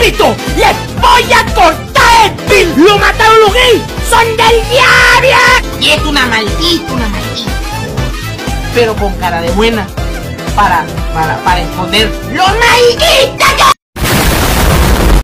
repito, les voy a cortar el pelo. Lo mataron los gays, son del diablo. Y es una maldita. Pero con cara de buena, para esconder los malditos.